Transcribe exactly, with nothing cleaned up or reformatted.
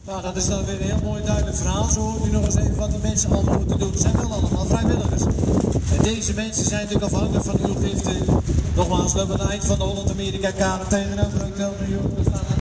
Nou, dat is dan weer een heel mooi duidelijk verhaal. Zo hoort u nog eens even wat de mensen allemaal moeten doen. Het zijn wel allemaal vrijwilligers. En deze mensen zijn natuurlijk afhankelijk van uw giften. Nogmaals, we hebben het eind van de Holland Amerika Kamer tegenover.